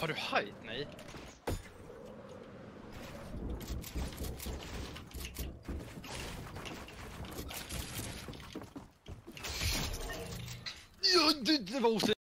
Har du hajt? Nej. Ja, det var osäkert.